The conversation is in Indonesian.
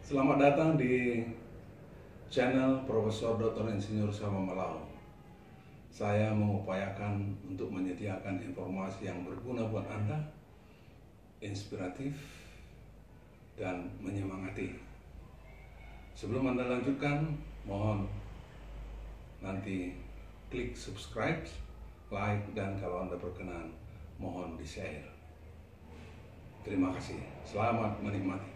Selamat datang di channel Profesor Dr. Insinyur Sama Malau. Saya mengupayakan untuk menyediakan informasi yang berguna buat Anda, inspiratif, dan menyemangati. Sebelum Anda lanjutkan, mohon nanti klik subscribe, like, dan kalau Anda berkenan, mohon di-share. Terima kasih. Selamat menikmati.